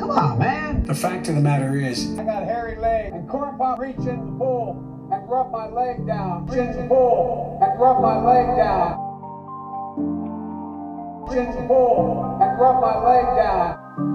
Come on, man. The fact of the matter is, I got hairy legs, and Corn Pop reach in the pool and rub my leg down. Reach in the pool and rub my leg down. Reach in the pool and rub my leg down.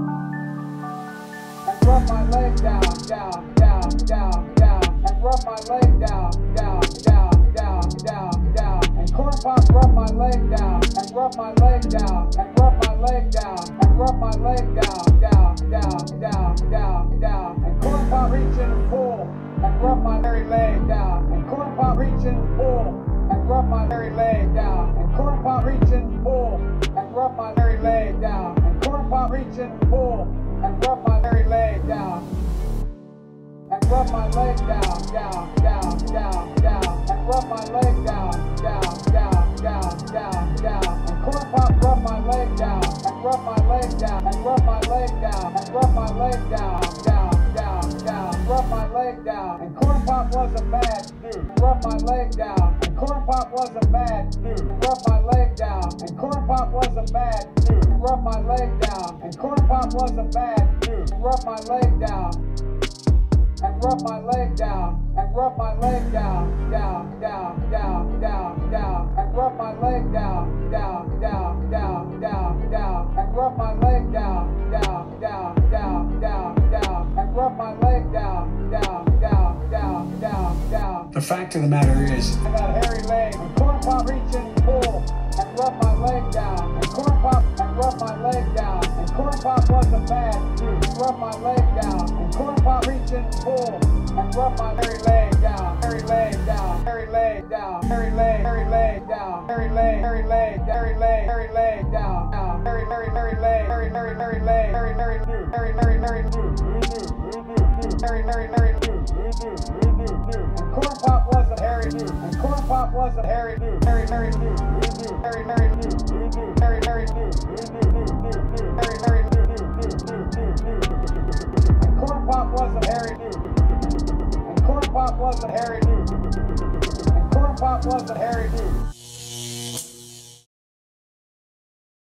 And rub my leg down, down, down, down, down. And rub my leg down, down, down, down, down, down. And Corn Pop rub my leg down, and rub my leg down, and rub my leg down, and rub my leg down, down, down, down, down, down. And Corn Pop reach in the pool and rub my hairy leg down. And Corn Pop reach in the pool and rub my hairy leg down. And Corn Pop reach in the pool and rub my hairy leg down. And Corn Pop reach in the pool and rub my hairy leg down. And rub my leg down, down, down, down, down. And rub my leg down, down, down, down, down, down. And Corn Pop rub my leg down, and rub my leg down, and rub my leg down, and rub my leg down, down, down, down. Rub my leg down. And Corn Pop was a bad dude. Rub my leg down. And Corn Pop was a bad dude. Rub my leg down. And Corn Pop was a bad dude. Rub my leg down. And Corn Pop was a bad dude. Rub my leg down. And rub my leg down, and rub my leg down, down, down, down, down, down, and rub my leg down, down, down, down, down, down, and rub my leg down, down, down, down, down, down, and rub my leg down, down, down, down, down, down. the fact of the matter is, I got hairy legs, and Corn Pop reach in the pool and rub my leg down, and Corn Pop and rub my leg down, and Corn Pop was a bad dude. Rub my leg down, and Corn Pop reach in the pool and rub my hairy leg down, hairy leg down, hairy leg down, hairy leg down, hairy leg, hairy leg, hairy leg, hairy leg down, down, hairy leg, hairy leg, hairy leg, hairy dude, hairy dude, hairy dude, and Corn Pop was a hairy dude, and Corn Pop was a hairy dude, hairy dude, hairy dude, hairy dude, and Corn Pop was a hairy dude, and Corn Pop was a hairy dude, and Corn Pop was a hairy dude.